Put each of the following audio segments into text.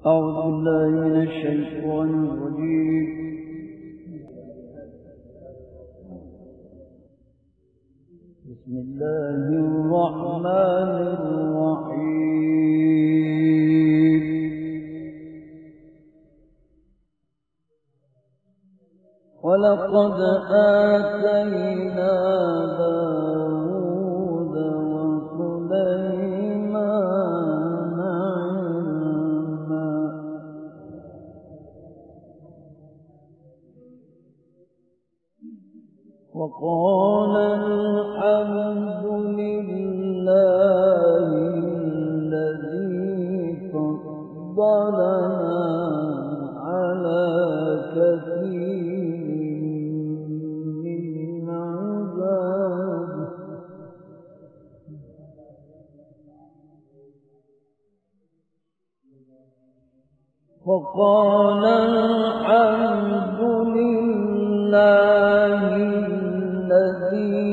أعوذ بالله من الشيطان الرجيم. بسم الله الرحمن الرحيم. ولقد آتينا داود وسليمان علما وقال الحمد لله الذي فضلنا على كثير من عباده وقال الحمد لله الذي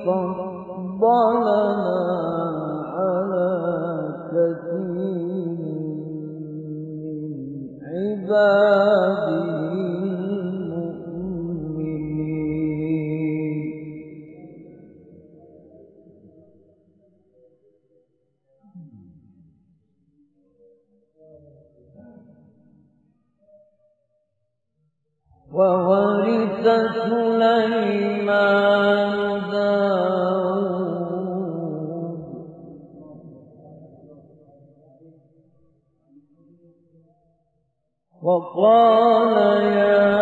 فضلنا على كثير من عباده المؤمنين وورث سليمان داود وقال يا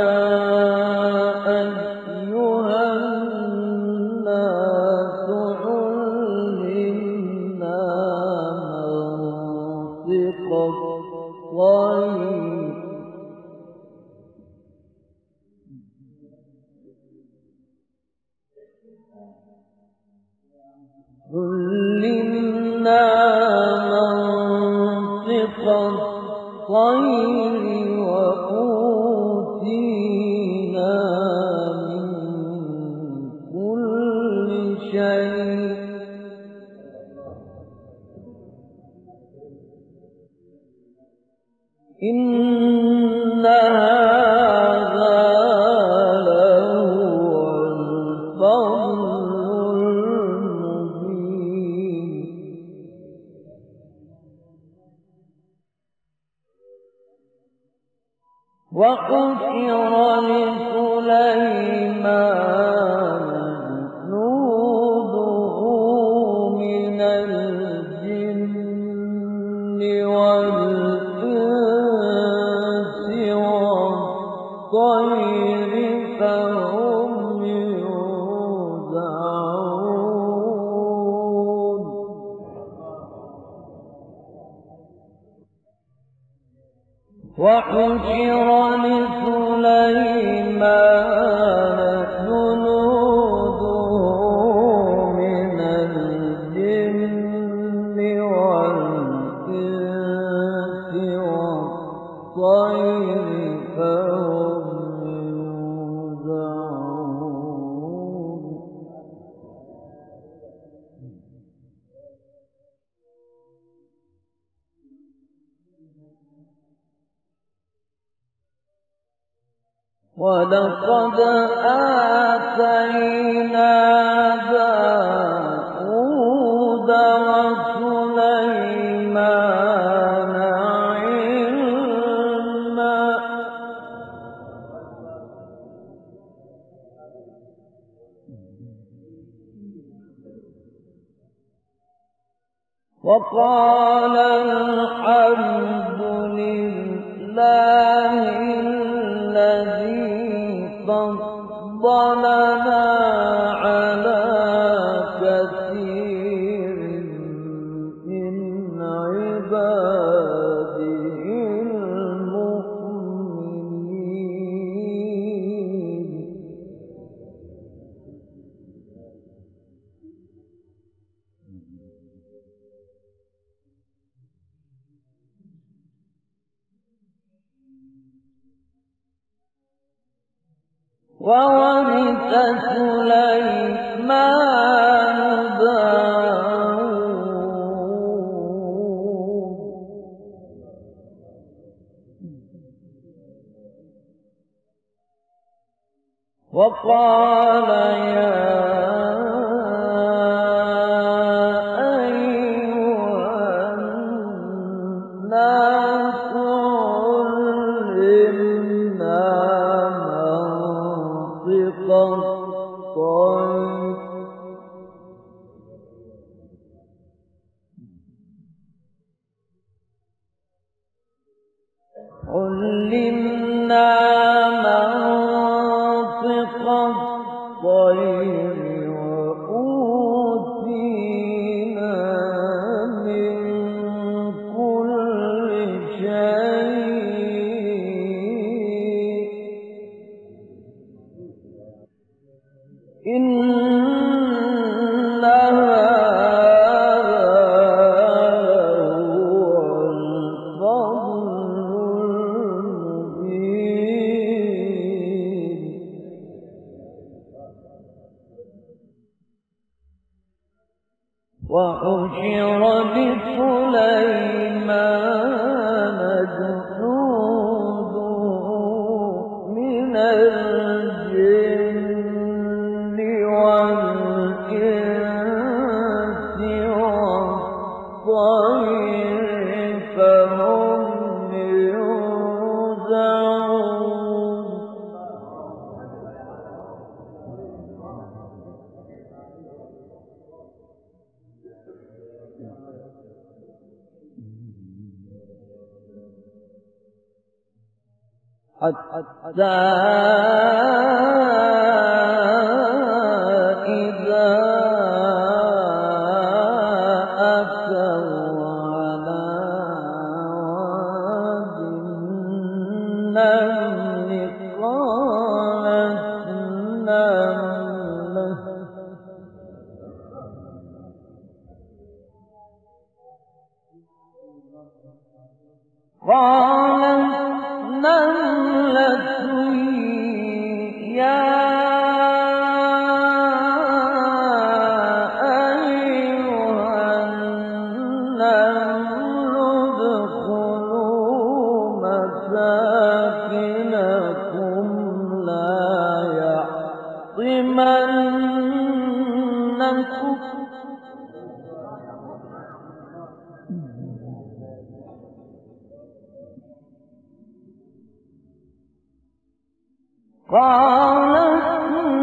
أيها الناس علمنا منطق الطير وأوتينا من كل شيء إن هذا لهو الفضل المبين وحشر لسليمان جنوده من الجن والإنس والطير فهم يوزعون وحشر لسليمان جنوده من الجن والإنس والطير فهم يوزعون ولقد آتينا داود وسليمان علما وقال الحمد لله الذي فضلنا على كثير من عباده المؤمنين وورث سليمان داود وقال يا أيها الناس علمنا منطق الطير وأوتينا من كل شيء إن وحشر لسليمان جنوده من الجن والإنس والطير فهم يوزعون حتى إذا أتوا على واد النمل قالت نملة يا أيها النمل ادخلوا مساكنكم لا يحطمنكم قالت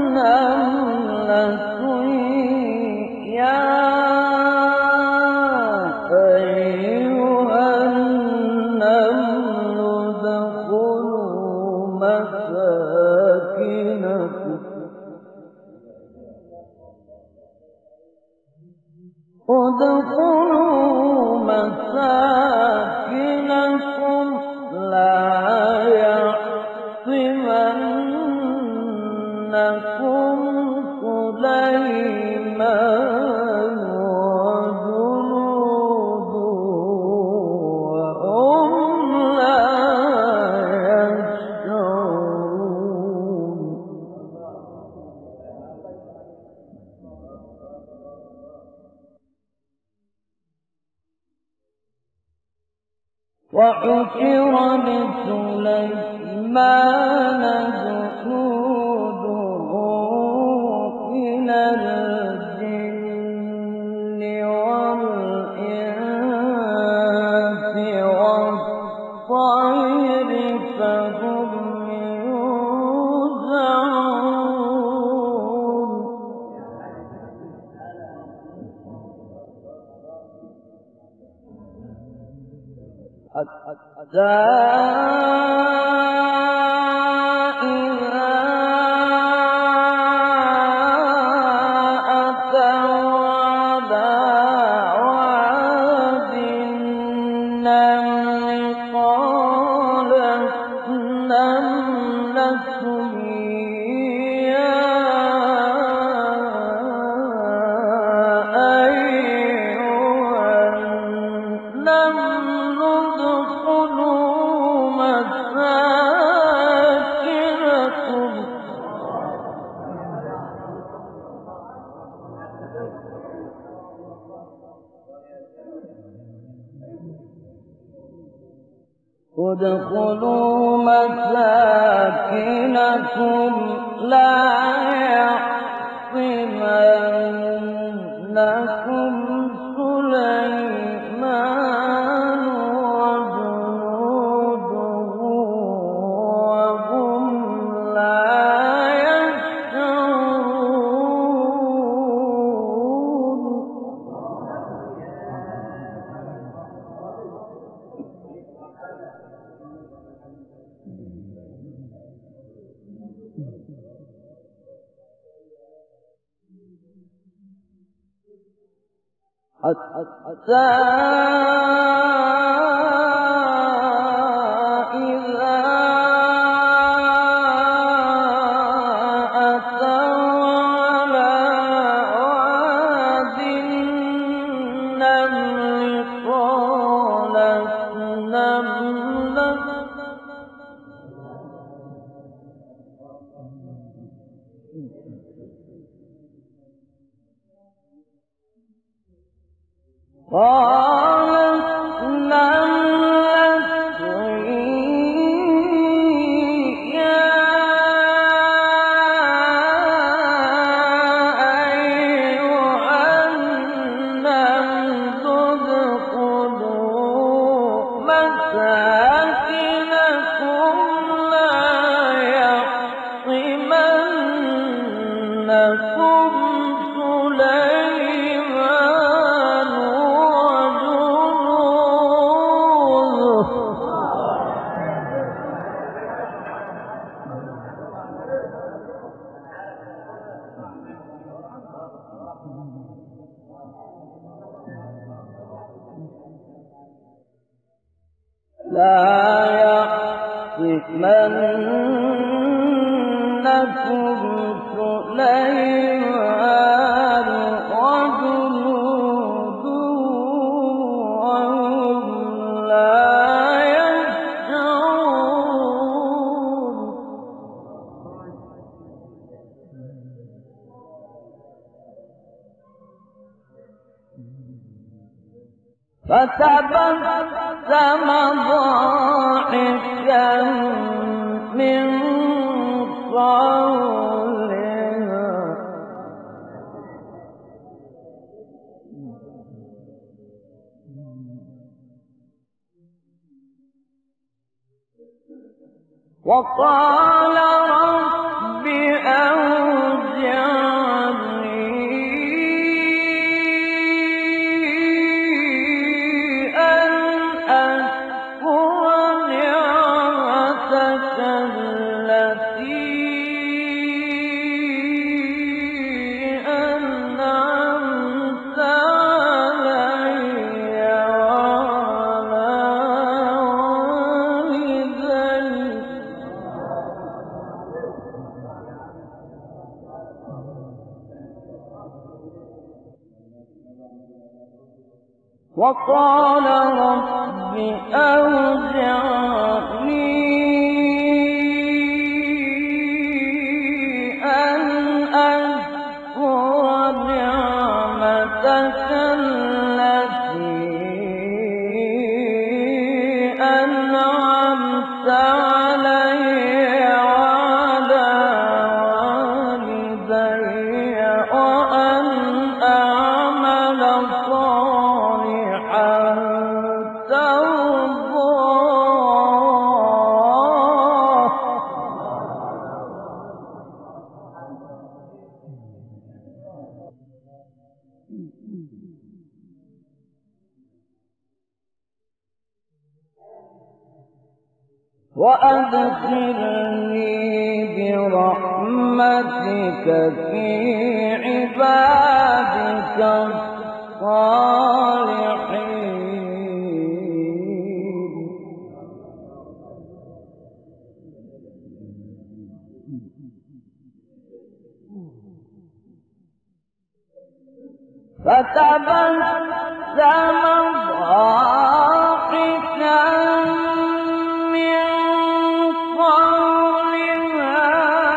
نملة يا أيها النمل ادخلوا مساكنكم لا يحطمنكم سليمان وجنوده وهم لا يشعرون وحشر لسليمان جنوده من الجن والإنس والطير فهم يوزعون حتى إذا أتوا على واد النمل قالت نملة يا أيها النمل ادخلوا مساكنكم ادخلوا مساكنكم لا يحطمنكم سليمان وجنوده وهم لا يشعرون حتى إذا أتوا على واد النمل قالت نملة يا أيها النمل ادخلوا مساكنكم لا يحطمنكم سليمان لا يحطمنكم سليمان وجنوده وهم لا يشعرون فتبسم ضاحكا من قولها وقال رب أوزعني أن أشكر نعمتك التي أنعمت علي وعلى والدي وقال رب أوزعني أن أشكر نعمتك التي أنعمت علي وعلى والدي وأن أعمل صالحا ترضاه وأدخلني برحمتك في عبادك الصالحين فتبسم ضاحكا من قولها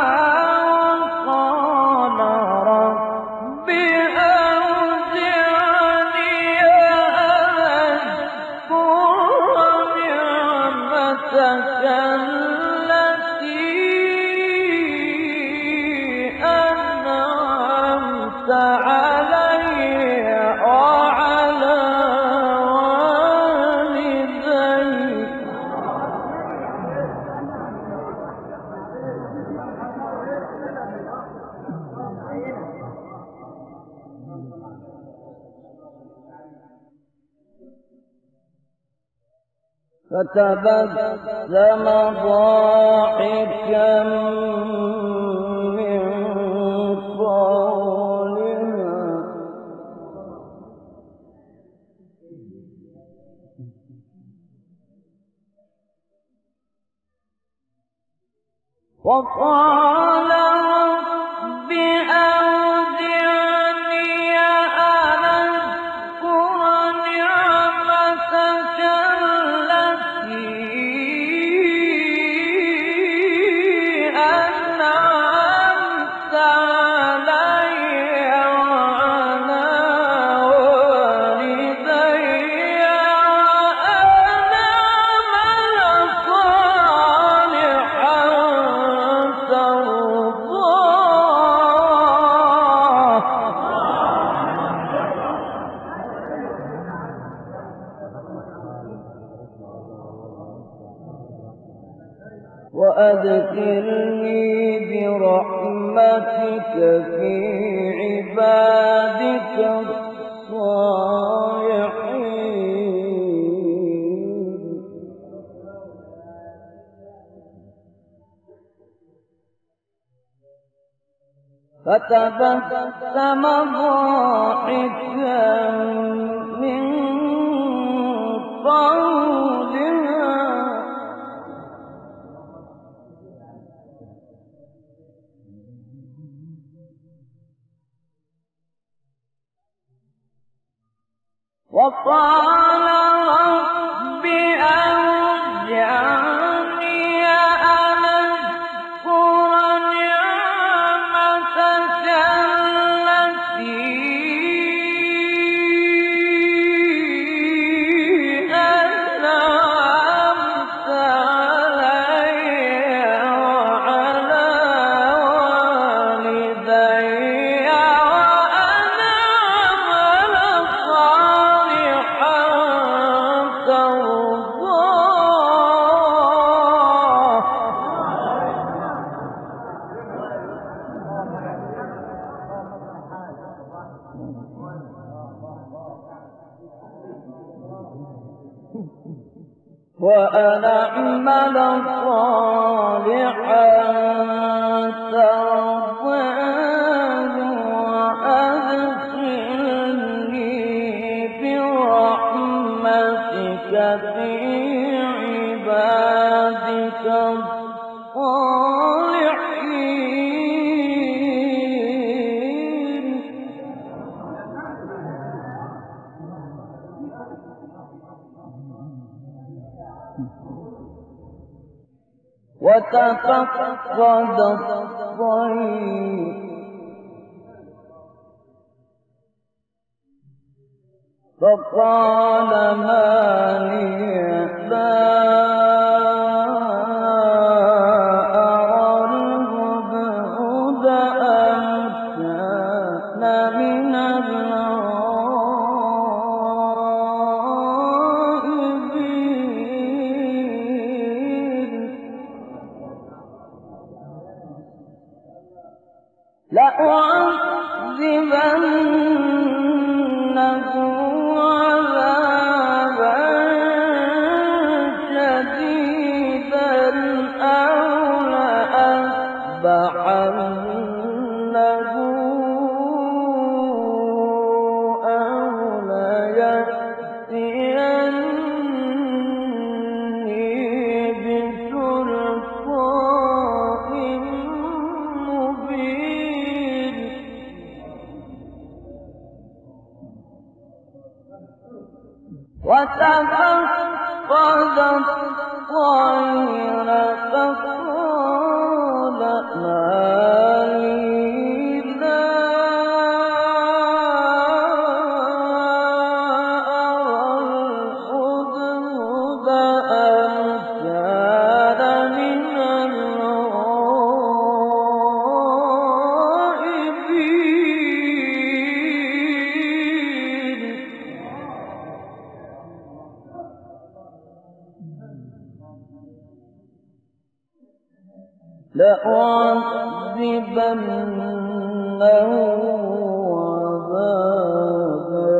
وقال رب أوزعني أن أشكر فتبسم ضاحكا من قولها وقال رب أوزعني أن أذكر نعمتك أنعمت علي وعلى والدي وأن أعمل صالحا ترضاه وأدخلني برحمتك في عبادك الصالحين فتبسم ضاحكا من قولها وقال رب أوزعني أن أذكر نعمتك التي أنعمت علي وعلى والدي وأن أعمل صالحا ترضاه وأن أعمل صالحا ترضاه وأدخلني برحمتك في عبادك الصالحين وتفقد الطير فقال ما لي لا أرى الهدهد أم كان من الغائبين لأعذبنه عذابا شديدا أو لأذبحنه أو ليأتيني بسلطان مبين وتفقد الطير فقال ما لي لا أرى الهدهد أم لأعذبنه عذابا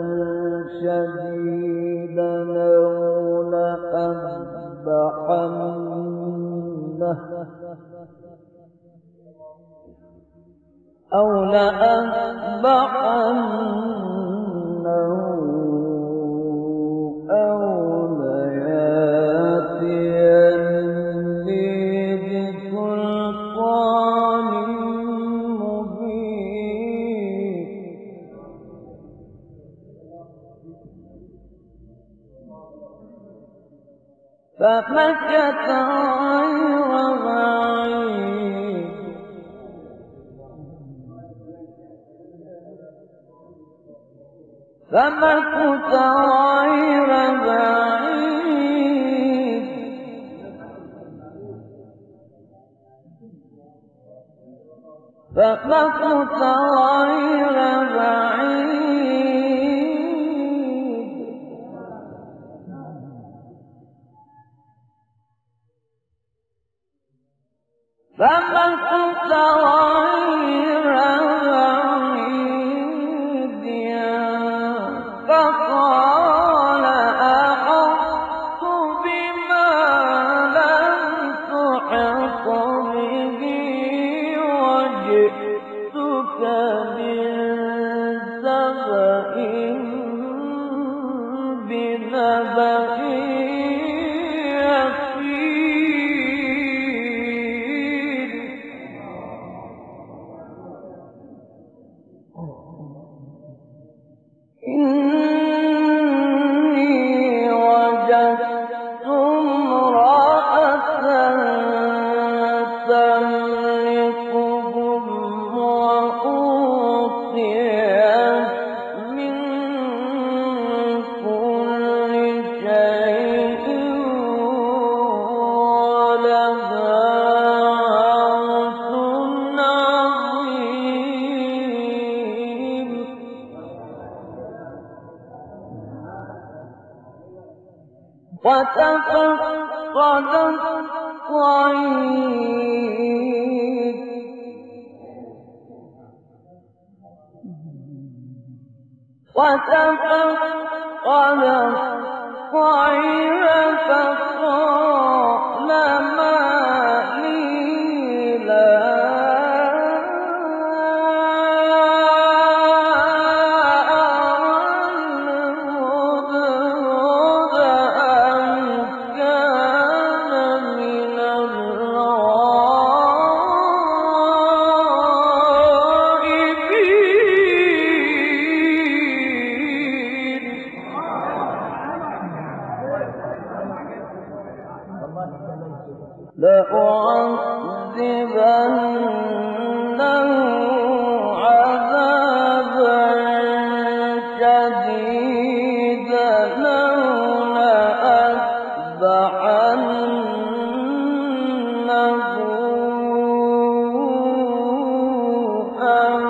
شديدا أو لأذبحنه أو ليأتيني بسلطان مبين فمكث غير بعيد فمكث غير بعيد فمكث غير بعيد فقال أحطت بما لم تحط به وجئتك من سبأ بنبأ إني وجدت امرأة تملكهم وأوتيت من كل شيء ولها عرش عظيم وتفقد الطير فقال ما لي لا لأعذبنه عذابا شديدا أو لأذبحنه أو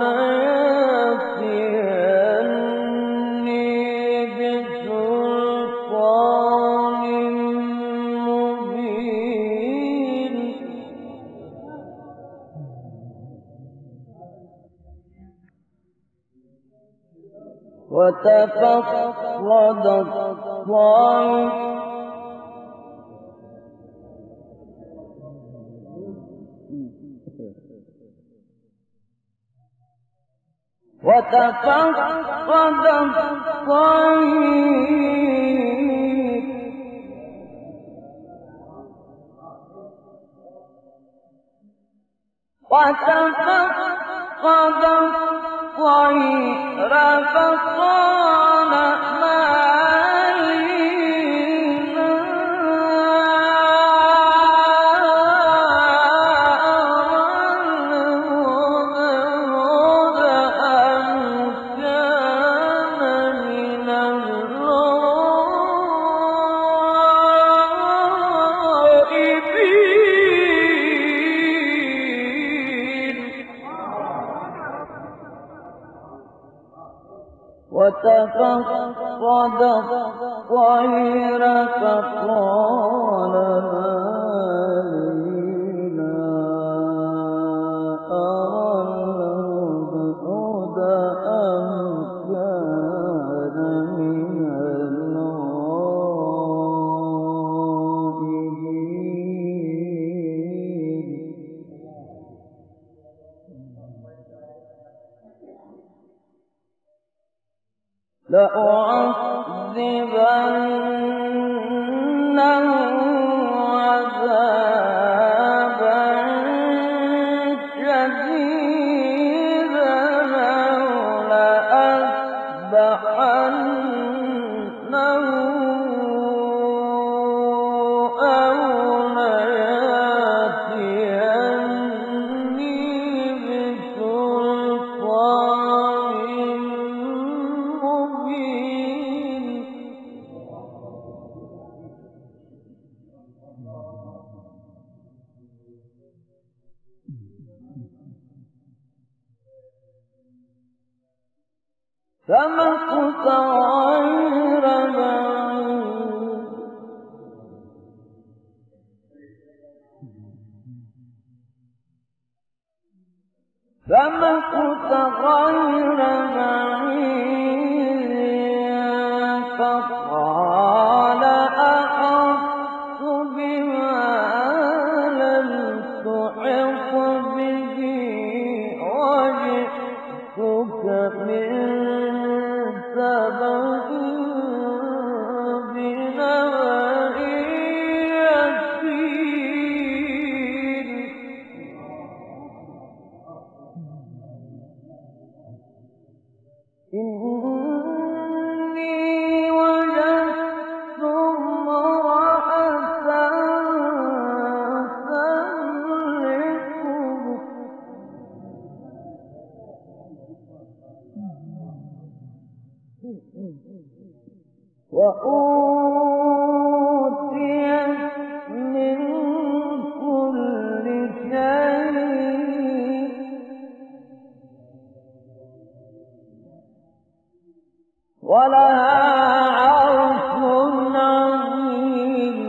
ليأتيني بسلطان مبين وتفقد الطير فقال ما لي لا وتفقد الطير فقال ما لي لا لأعذبنه عذابا شديدا أو لأذبحنه فمكث غير بعيد فقال أحطت بما لم تحط به وجئتك من سبأ بنبأ يقين إني وجدت امرأة تملكهم وأوتيت من كل شيء ولها عرش عظيم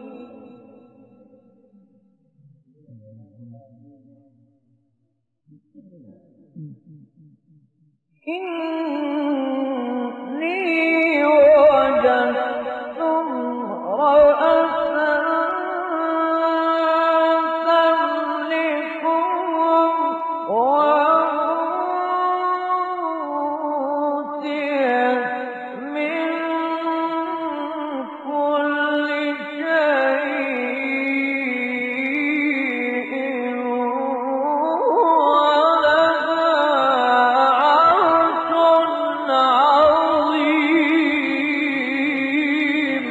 إني وجدت امرأة تملكهم وأوتيت من كل شيء ولها عرش عظيم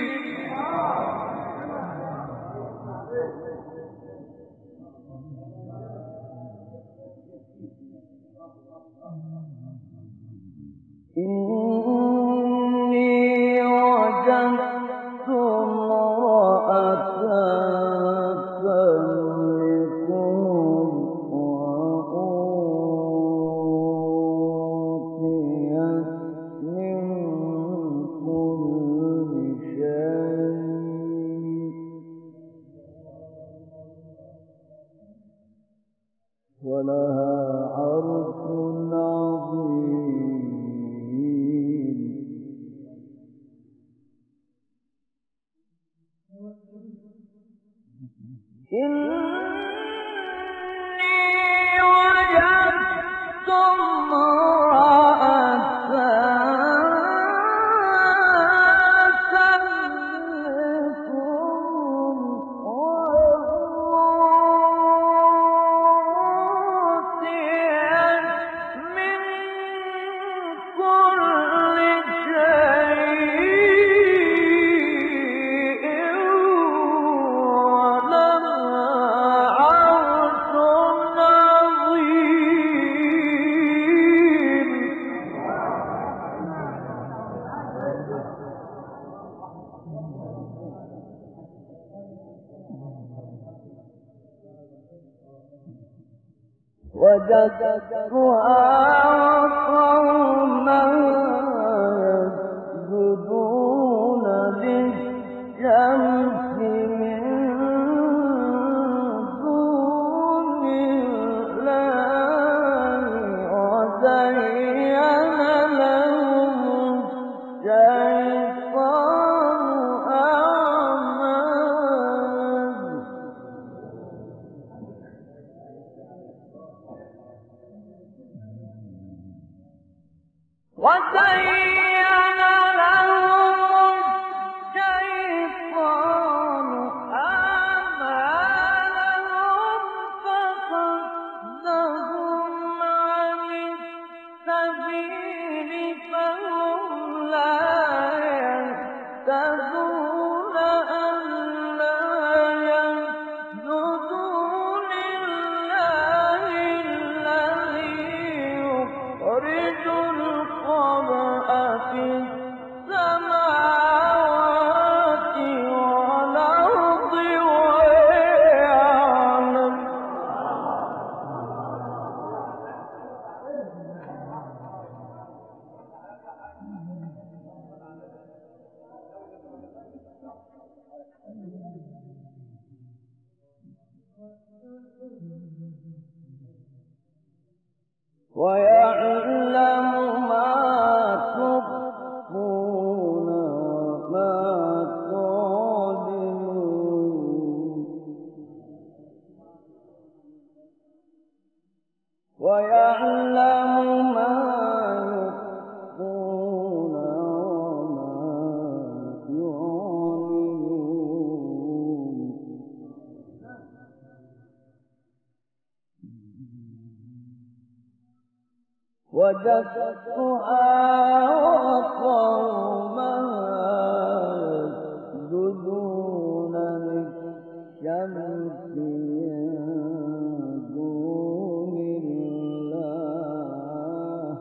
إني وجدت امرأة تملكهم وأوتيت من كل شيء ولها عرش عظيم إني وجدت امرأة تملكهم وأوتيت من كل شيء ولها عرش عظيم وجدتها وقومها يسجدون للشمس من دون الله وزين لهم الشيطان أعمالهم وزين وجدتها وقومها يسجدون للشمس من دون الله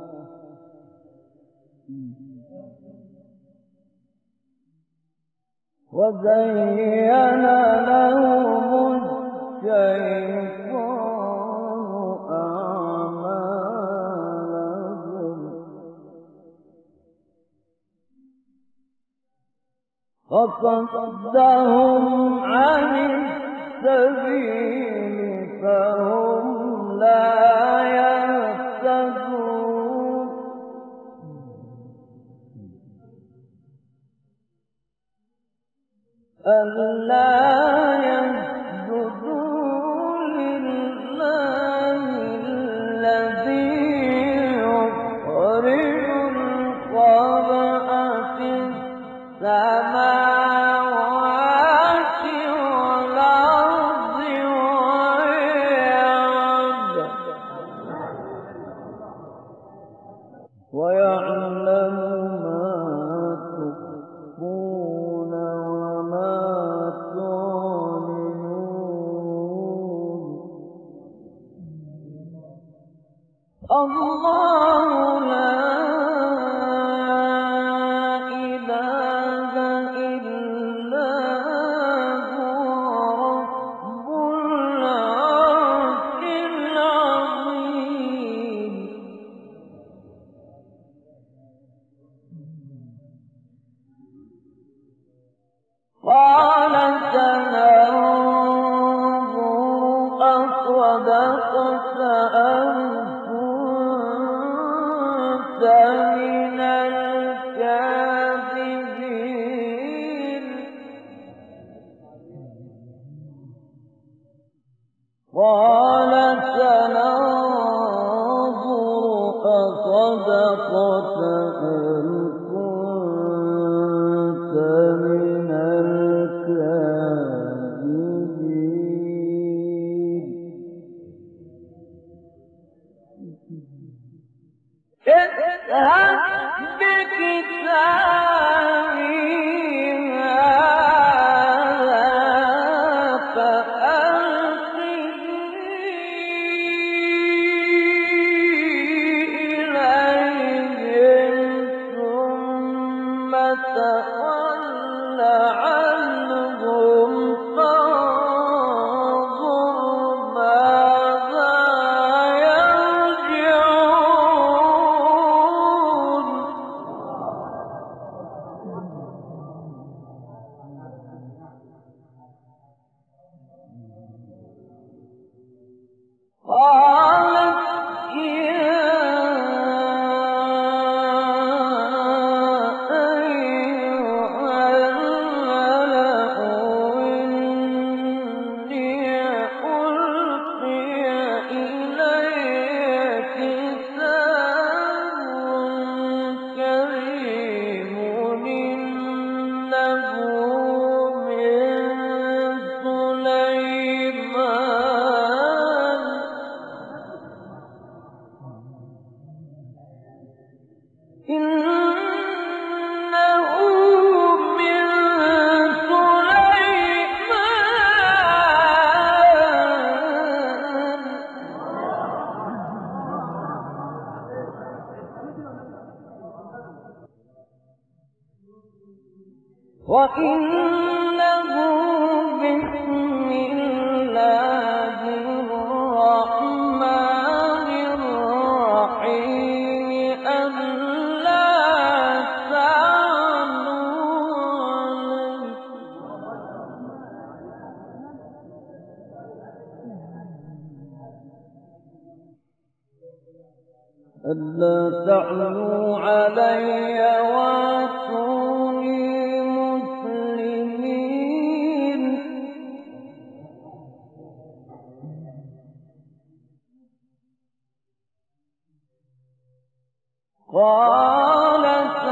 وزين لهم الشيطان أعمالهم فصدهم عن السبيل فهم لا يهتدون ألا يسجدوا لله الذي يخرج الخبأ في السماوات والأرض ويعلم ما تخفون وما تعلنون الله لا إله إلا هو رب العرش العظيم قال سننظر أصدقت أم كنت من الكاذبين قال سننظر أصدقت أم كنت من الكاذبين اذهب بكتابي هذا فألقه إليهم ثم تول عنهم فانظر ماذا يرجعون قالت يا أيها الملأ إني ألقي إلي كتاب كريم إنه من سليمان إنه من سليمان وإنه بسم الله الرحمن الرحيم ألا تعلوا علي وأتوني مسلمين قال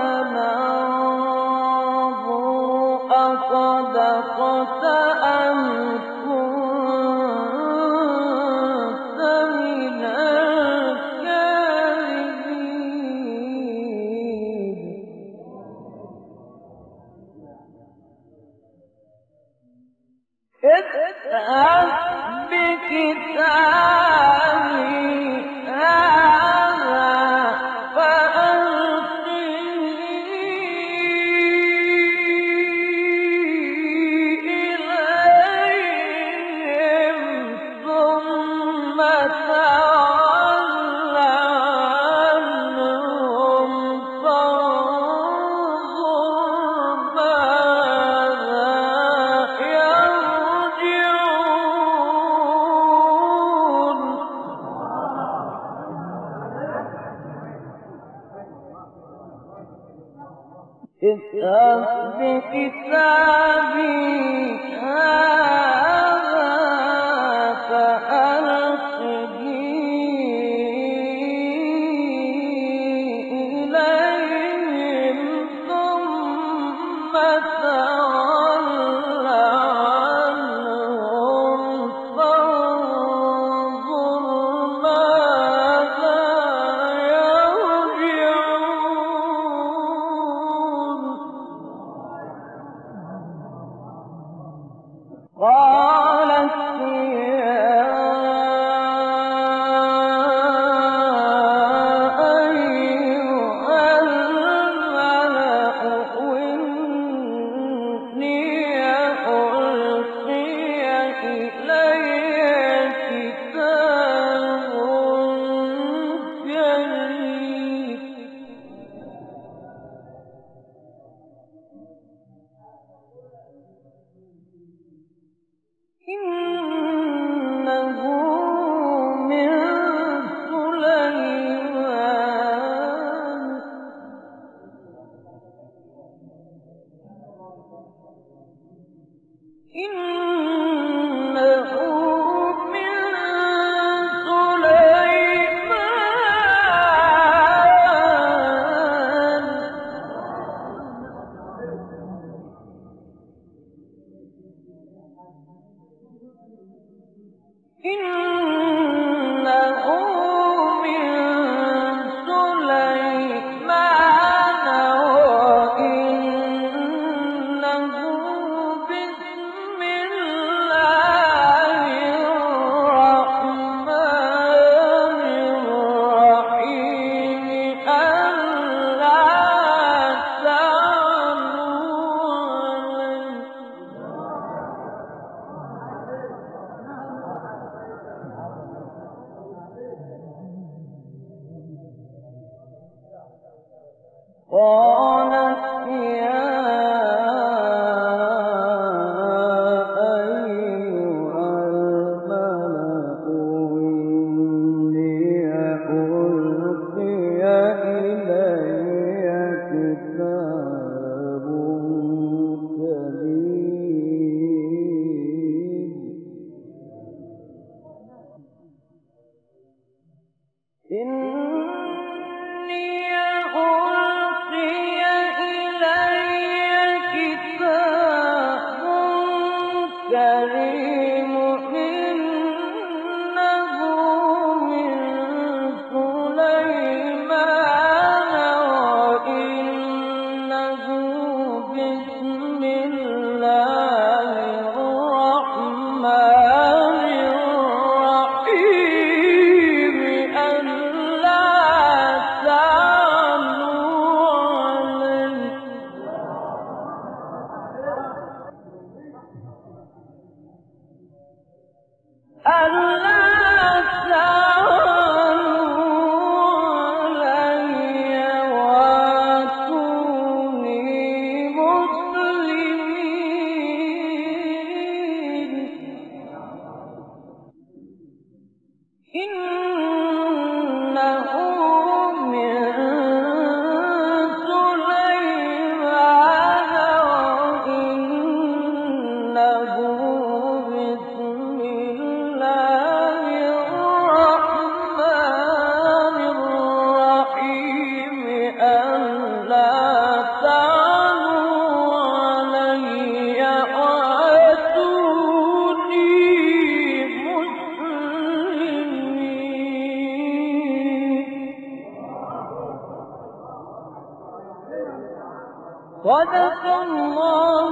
سننظر أصدقت أم كنت من الكاذبين اذهب بكتابي هذا فألقه إليهم ثم تول عنهم فانظر ماذا يرجعون. اذهب بكتابي هذا فألقه إليهم ثم تول عنهم فانظر ماذا يرجعون. قالت يا أيها الملأ إني ألقي إلي كتاب كريم إنه من سليمان إنه من سليمان إنه من سليمان وإنه بسم الله الرحمن الرحيم ألا تعلوا قالت يا أيها الملأ إني ألقي إلي كتاب كريم إني ألقي إلي كتاب كريم إنه من سليمان وإنه بسم الله الرحمن الرحيم ألا تعلوا علي واتوني مسلمين. إنه من سليمان وإنه بسم الله الرحمن الرحيم ألا تعلوا علي واتوني مسلمين. صدق الله